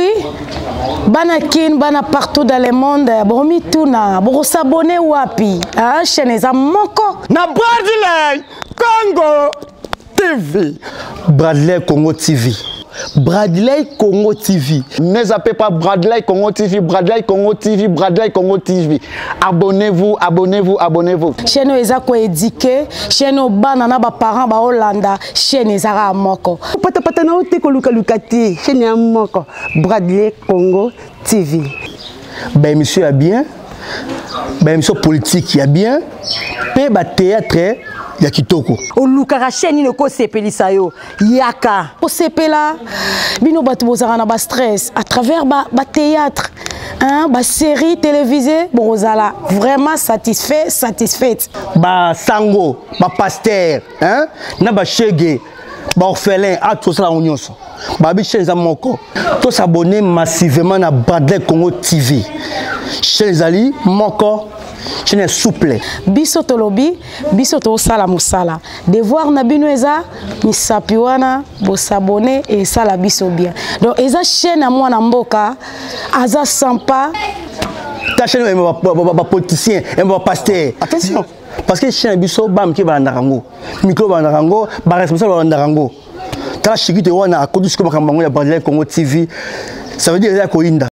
oui. Banakin, bana partout dans le monde. Bomi tuna, boko s'abonner wapi. Ah, chaîne za moko. Na Bradley Congo TV. Bradley Congo TV. Bradley Congo TV. Ne zappez pas Bradley Congo TV, Bradley Congo TV, Bradley Congo TV. Abonnez-vous, abonnez-vous, abonnez-vous. Chaîne eza ko éduquer, chaîne bana na ba parents ba Hollanda, chaîne eza moko. Pata na ote ko luka lukati, chaîne ya moko. Bradley Congo TV. Ben monsieur a bien. Ben monsieur politique a bien. Pe ba théâtre ya kitoko. O luka chaîne ni ko sepelisa yo. Yaka. O sepela bino batu bozara na ba stress à travers ba théâtre. Hein, ba série télévisée, bozala vraiment satisfaite. Ba sango, ba pasteur, hein? Na ba chege, ba orphelin, à tout ça la union. Ba bi chez moko. To s'abonner massivement na Bradley Congo TV. Chez Ali moko. Je suis souple. Biso tolobi, biso to sala musala. Devoir na bino eza misapiwana bo s'abonner et sala biso bien. Donc eza chaîne à moi na mboka, aza sampa. Ta chaîne est ba politicien, et ba pasteur. Attention, parce que chaîne biso bam ki ba ndarango. Micro ba ndarango, ba responsable ba ndarango. Ta chiki te wana akodu siko makambango ya Bradley Congo TV. Ça veut dire eza ko inda.